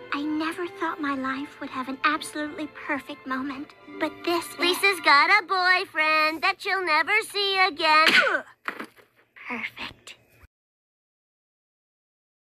I never thought my life would have an absolutely perfect moment. But this Lisa's got a boyfriend that she'll never see again. Perfect.